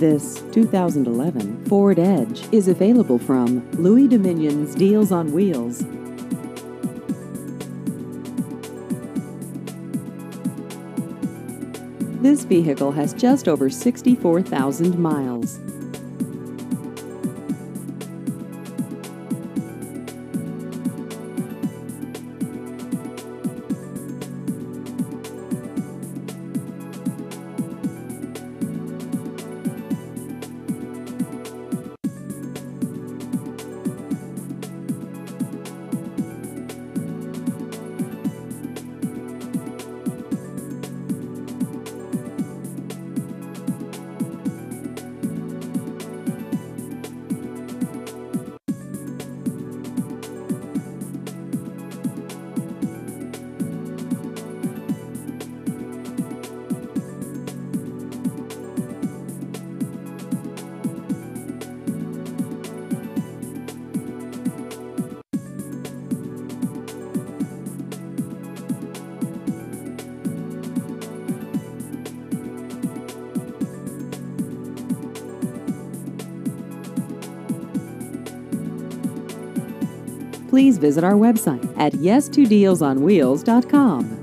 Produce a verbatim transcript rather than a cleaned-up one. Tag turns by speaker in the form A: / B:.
A: This two thousand eleven Ford Edge is available from Louis Dominion's Deals on Wheels. This vehicle has just over sixty-four thousand miles. Please visit our website at yes to deals on wheels dot com.